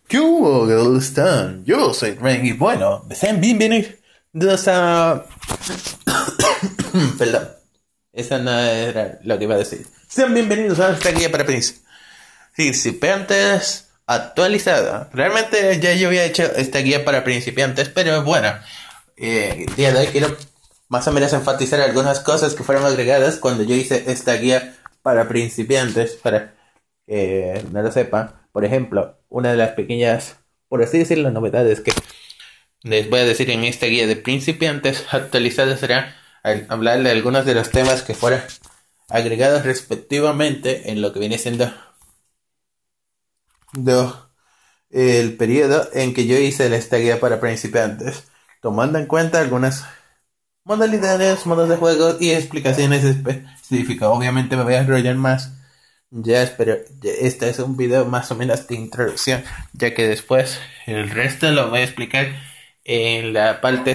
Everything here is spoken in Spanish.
¿Qué hubo? ¿Cómo están? Yo soy Ren y bueno, sean bienvenidos a... Perdón, esa no era lo que iba a decir. Sean bienvenidos a esta guía para principiantes actualizada. Realmente ya yo había hecho esta guía para principiantes, pero bueno, el día de hoy quiero más o menos enfatizar algunas cosas que fueron agregadas cuando yo hice esta guía para principiantes, para que no lo sepan. Por ejemplo, una de las pequeñas, por así decirlo, novedades que les voy a decir en esta guía de principiantes actualizada será hablar de algunos de los temas que fueron agregados respectivamente en lo que viene siendo el periodo en que yo hice esta guía para principiantes, tomando en cuenta algunas modalidades, modos de juego y explicaciones específicas. Obviamente me voy a enrollar más. Ya espero, este es un video más o menos de introducción, ya que después el resto lo voy a explicar en la parte